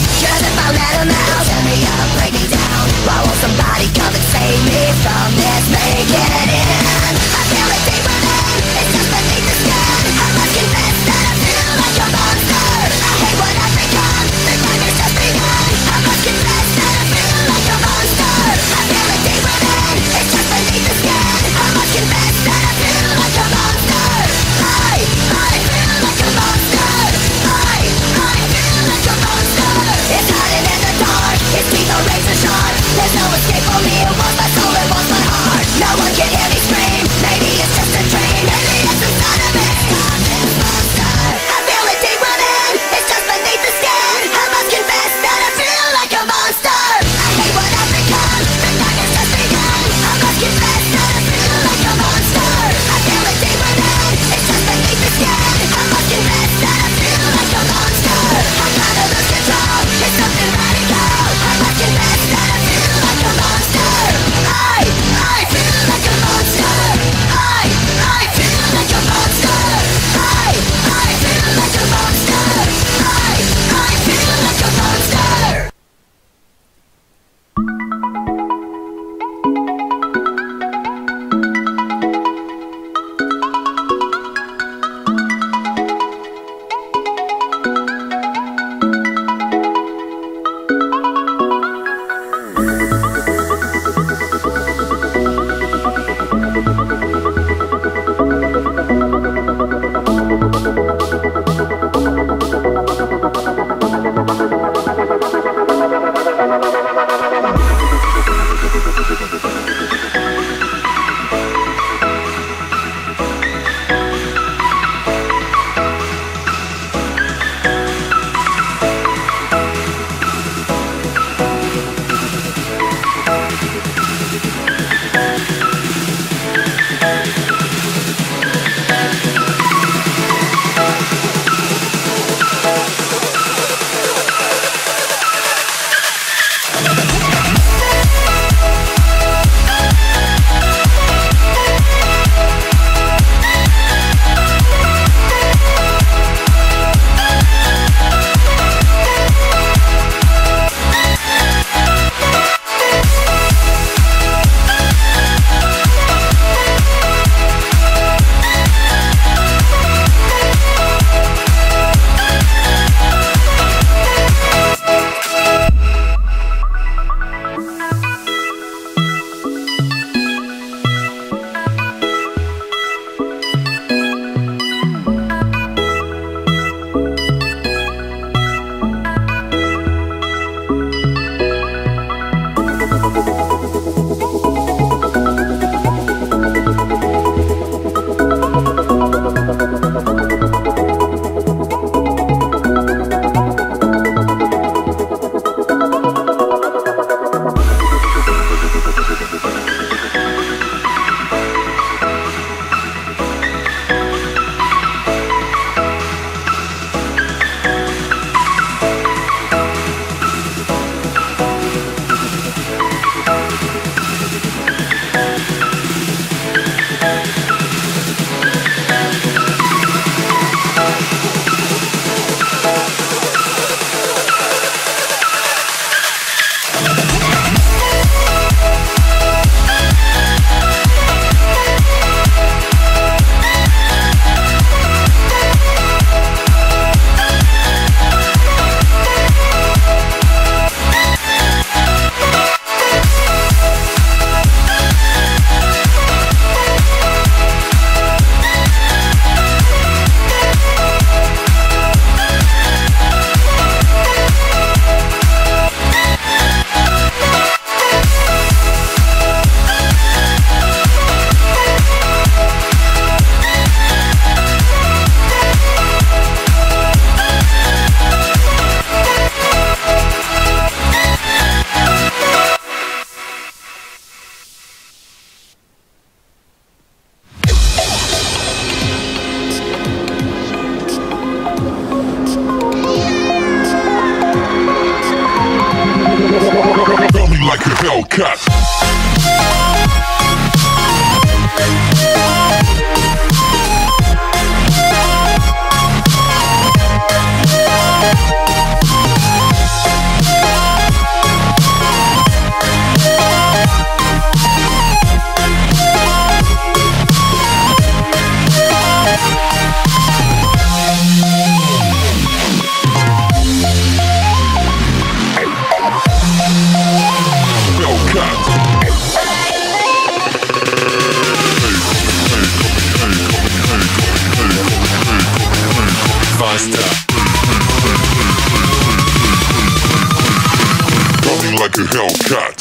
Running like a Hellcat.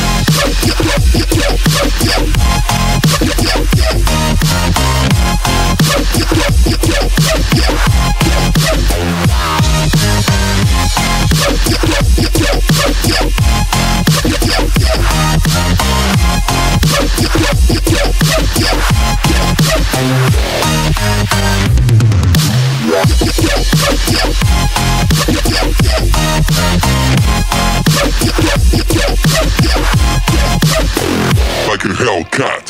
Like a Hellcat.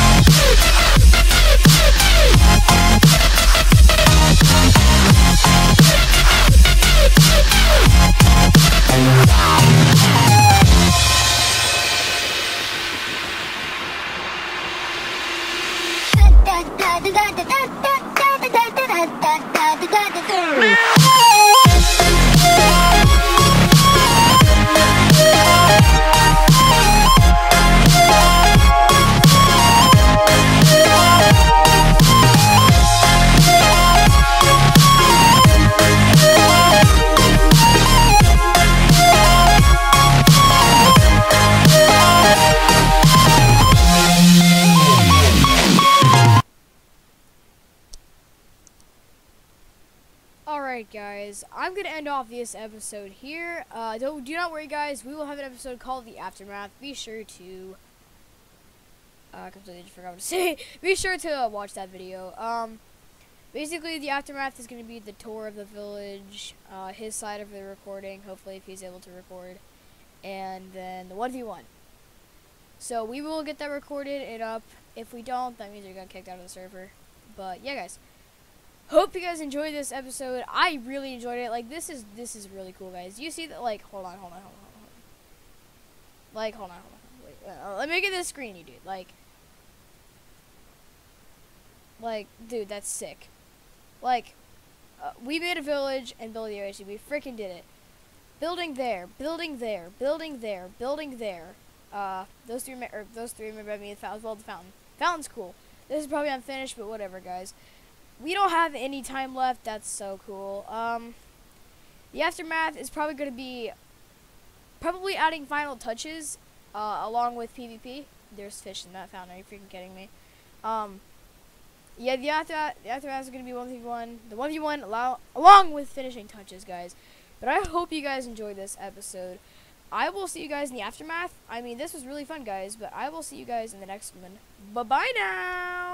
Alright guys, I'm going to end off this episode here. Uh, don't, do not worry guys, we will have an episode called The Aftermath. Be sure to, uh, completely just forgot what to say. Be sure to uh, watch that video. Um, basically The Aftermath is going to be the tour of the village, uh, his side of the recording, hopefully if he's able to record, and then the one v one. So we will get that recorded and up. If we don't, that means we got kicked out of the server. But yeah guys. Hope you guys enjoyed this episode. I really enjoyed it. Like this is this is really cool, guys. You see that? Like, hold on, hold on, hold on, hold on. Like, hold on, hold on. Wait, uh, let me get this screen, you dude. Like, like, dude, that's sick. Like, uh, we made a village and built the U H C. We freaking did it. Building there, building there, building there, building there. Uh, those three, or those three remember me. The fountain, well, the fountain. Fountain's cool. This is probably unfinished, but whatever, guys. We don't have any time left. That's so cool. Um, the Aftermath is probably going to be probably adding final touches uh, along with PvP. There's fish in that fountain. Are you freaking kidding me? Um, yeah, the Aftermath, the Aftermath is going to be one v one. The one v one allow along with finishing touches, guys. But I hope you guys enjoyed this episode. I will see you guys in the Aftermath. I mean, this was really fun, guys. But I will see you guys in the next one. Bye-bye now.